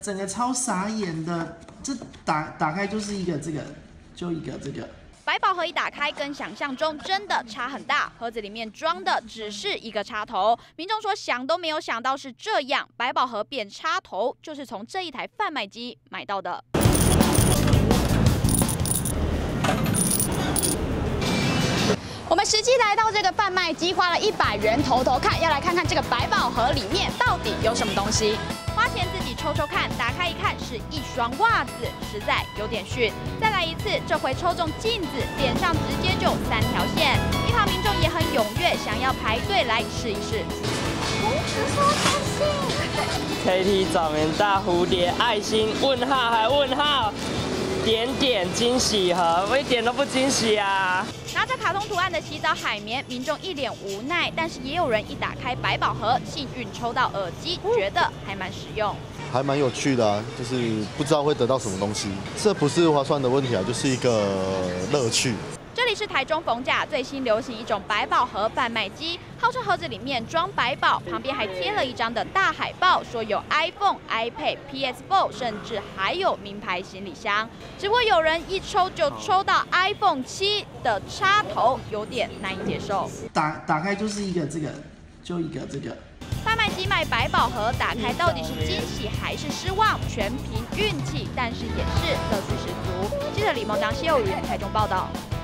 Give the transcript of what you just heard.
整个超傻眼的，这打开就是一个这个，就一个这个。 百宝盒一打开，跟想象中真的差很大。盒子里面装的只是一个插头，民众说想都没有想到是这样，百宝盒变插头就是从这一台贩卖机买到的。我们实际来到这个贩卖机，花了100元头看，要来看看这个百宝盒里面到底有什么东西。 花钱自己抽抽看，打开一看是一双袜子，实在有点逊。再来一次，这回抽中镜子，脸上直接就3条线。一旁民众也很踊跃，想要排队来试一试。 KT 早眠大蝴蝶爱心问号还问号，点点惊喜盒，我一点都不惊喜啊！ 拿着卡通图案的洗澡海绵，民众一脸无奈，但是也有人一打开百宝盒，幸运抽到耳机，觉得还蛮实用， 还蛮有趣的啊，就是不知道会得到什么东西，这不是划算的问题啊，就是一个乐趣。 这里是台中逢甲最新流行一种百宝盒贩卖机，号称盒子里面装百宝，旁边还贴了一张的大海报，说有 iPhone、iPad、PS4， 甚至还有名牌行李箱。只不过有人一抽就抽到 iPhone 7的插头，有点难以接受。 打开就是一个这个，就一个这个。 贩卖机卖百宝盒，打开到底是惊喜还是失望，全凭运气，但是也是乐趣十足。记者李梦章、谢友云台中报道。